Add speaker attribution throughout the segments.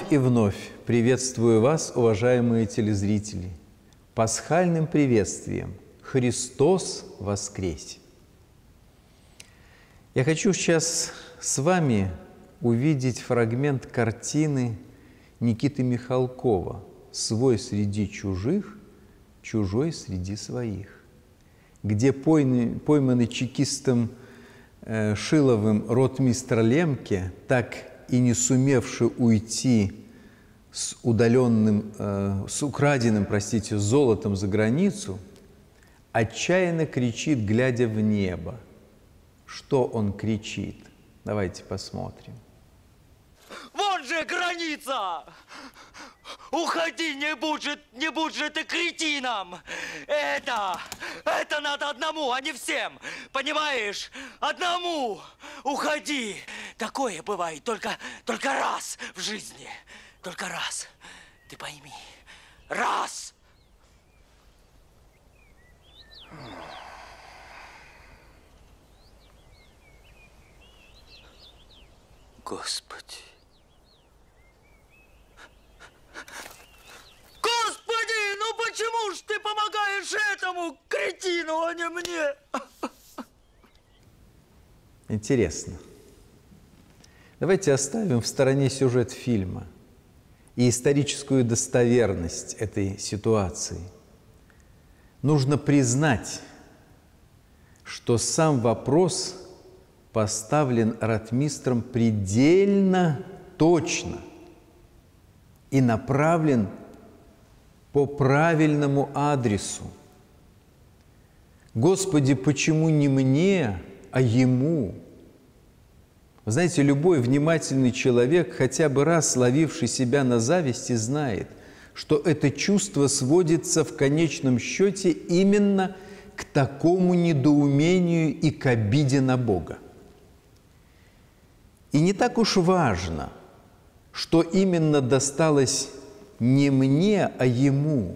Speaker 1: и вновь приветствую вас, уважаемые телезрители, пасхальным приветствием «Христос воскресе!». Я хочу сейчас с вами увидеть фрагмент картины Никиты Михалкова «Свой среди чужих, чужой среди своих», где пойманный чекистом Шиловым ротмистр Лемке, так и не сумевший уйти с украденным, золотом за границу, отчаянно кричит, глядя в небо. Что он кричит? Давайте посмотрим.
Speaker 2: Вон же граница! Уходи, не будь же ты кретином! Это надо одному, а не всем! Понимаешь? Одному! Уходи! Такое бывает только раз в жизни. Только раз. Ты пойми. Раз! Господи! Господи, ну почему ж ты помогаешь этому кретину, а не мне?
Speaker 1: Интересно. Давайте оставим в стороне сюжет фильма и историческую достоверность этой ситуации. Нужно признать, что сам вопрос поставлен ротмистром предельно точно и направлен по правильному адресу. Господи, почему не мне, а ему? Вы знаете, любой внимательный человек, хотя бы раз ловивший себя на зависти, знает, что это чувство сводится в конечном счете именно к такому недоумению и к обиде на Бога. И не так уж важно, что именно досталось не мне, а ему.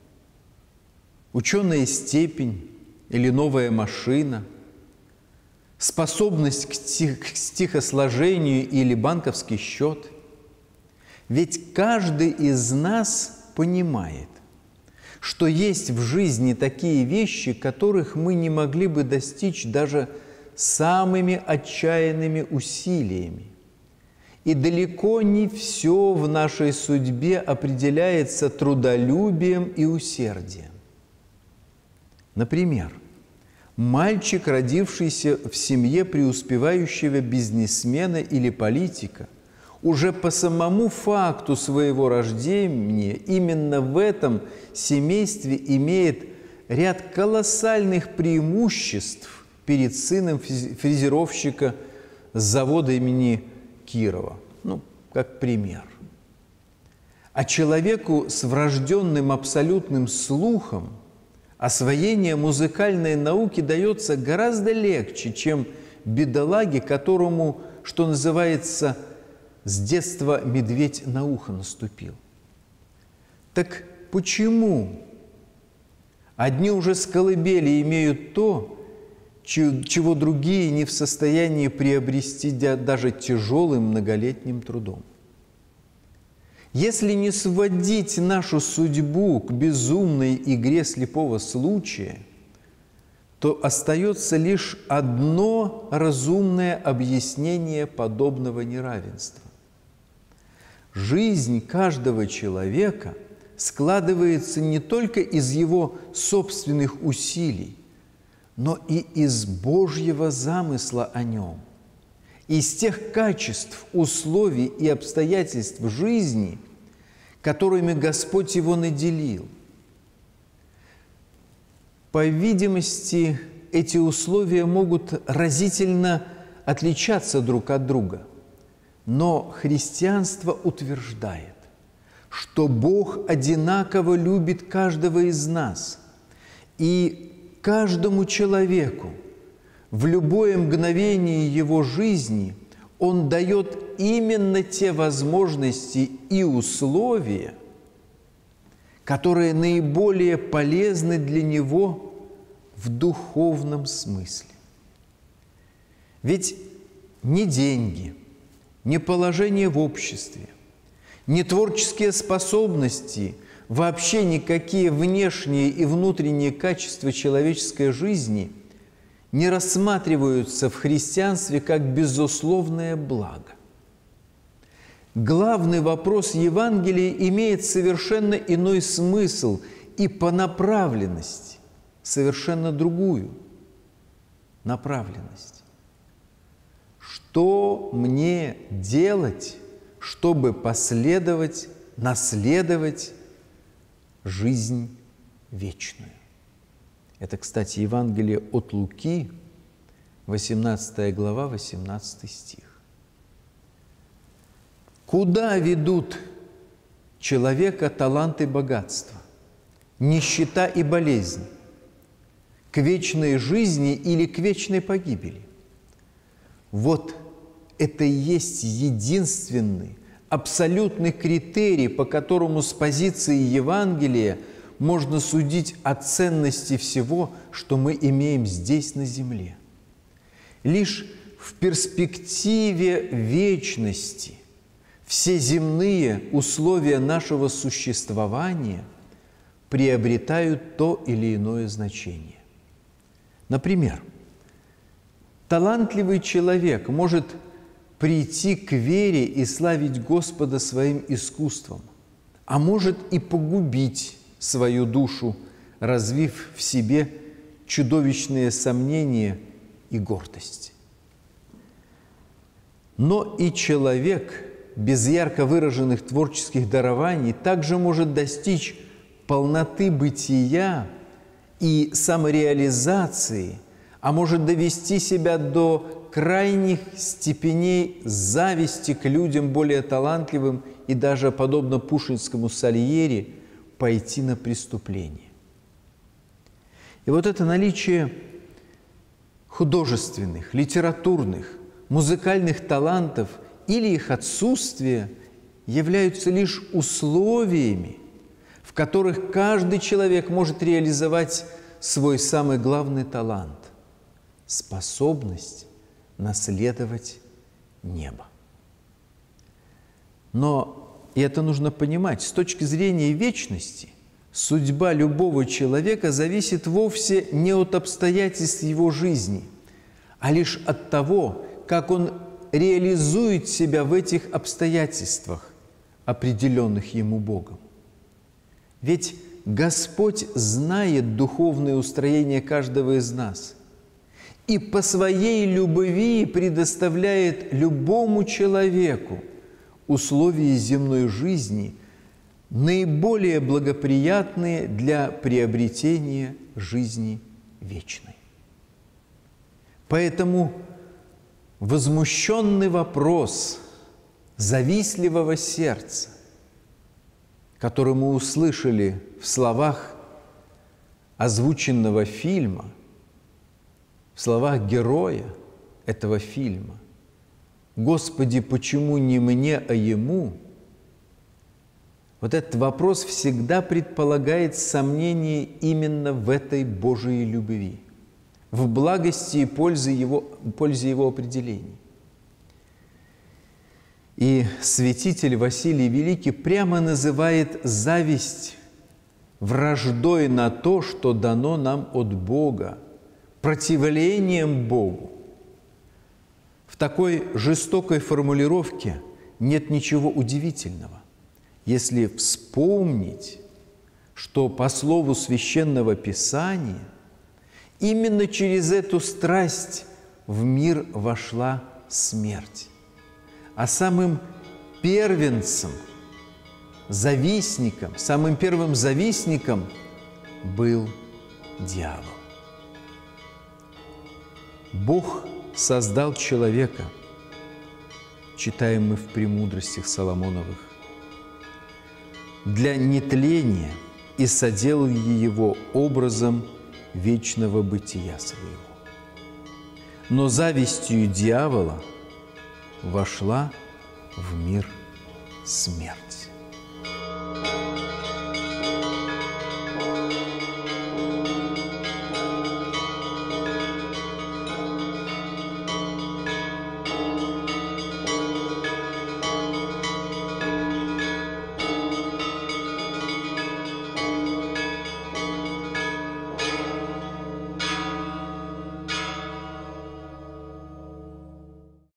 Speaker 1: Ученая степень или новая машина, способность к стихосложению или банковский счет. Ведь каждый из нас понимает, что есть в жизни такие вещи, которых мы не могли бы достичь даже самыми отчаянными усилиями. И далеко не все в нашей судьбе определяется трудолюбием и усердием. Например, мальчик, родившийся в семье преуспевающего бизнесмена или политика, уже по самому факту своего рождения именно в этом семействе имеет ряд колоссальных преимуществ перед сыном фрезеровщика с завода имени Кирова. Как пример. А человеку с врожденным абсолютным слухом освоение музыкальной науки дается гораздо легче, чем бедолаге, которому, что называется, с детства медведь на ухо наступил. Так почему одни уже с колыбели имеют то, чего другие не в состоянии приобрести даже тяжелым многолетним трудом? Если не сводить нашу судьбу к безумной игре слепого случая, то остается лишь одно разумное объяснение подобного неравенства. Жизнь каждого человека складывается не только из его собственных усилий, но и из Божьего замысла о нем, из тех качеств, условий и обстоятельств жизни, которыми Господь его наделил. По видимости, эти условия могут разительно отличаться друг от друга, но христианство утверждает, что Бог одинаково любит каждого из нас, и каждому человеку в любое мгновение его жизни Он дает именно те возможности и условия, которые наиболее полезны для него в духовном смысле. Ведь ни деньги, ни положение в обществе, Ни творческие способности, вообще никакие внешние и внутренние качества человеческой жизни не рассматриваются в христианстве как безусловное благо. Главный вопрос Евангелия имеет совершенно иной смысл и по направленности, совершенно другую направленность. Что мне делать, чтобы наследовать жизнь вечную? Это, кстати, Евангелие от Луки, 18 глава, 18 стих. Куда ведут человека талант и богатство, нищета и болезнь? К вечной жизни или к вечной погибели? Вот это и есть единственный, абсолютный критерий, по которому с позиции Евангелия можно судить о ценности всего, что мы имеем здесь на земле. Лишь в перспективе вечности все земные условия нашего существования приобретают то или иное значение. Например, талантливый человек может прийти к вере и славить Господа своим искусством, а может и погубить свою душу, развив в себе чудовищные сомнения и гордость. Но и человек без ярко выраженных творческих дарований также может достичь полноты бытия и самореализации, а может довести себя до крайних степеней зависти к людям более талантливым и даже, подобно пушкинскому Сальери, пойти на преступление. И вот это наличие художественных, литературных, музыкальных талантов или их отсутствие являются лишь условиями, в которых каждый человек может реализовать свой самый главный талант – способность наследовать небо. Но, и это нужно понимать, с точки зрения вечности, судьба любого человека зависит вовсе не от обстоятельств его жизни, а лишь от того, как он реализует себя в этих обстоятельствах, определенных ему Богом. Ведь Господь знает духовное устроение каждого из нас и по своей любви предоставляет любому человеку условия земной жизни, наиболее благоприятные для приобретения жизни вечной. Поэтому возмущенный вопрос завистливого сердца, который мы услышали в словах озвученного фильма, в словах героя этого фильма: «Господи, почему не мне, а ему?» Вот этот вопрос всегда предполагает сомнение именно в этой Божией любви, в благости и пользе его определений. И святитель Василий Великий прямо называет зависть враждой на то, что дано нам от Бога, противлением Богу. В такой жестокой формулировке нет ничего удивительного, если вспомнить, что по слову Священного Писания именно через эту страсть в мир вошла смерть. А самым первенцем, завистником, самым первым завистником был дьявол. Бог создал человека, читаем мы в «Премудростях Соломоновых», для нетления и соделал его образом вечного бытия своего. Но завистью дьявола вошла в мир смерть.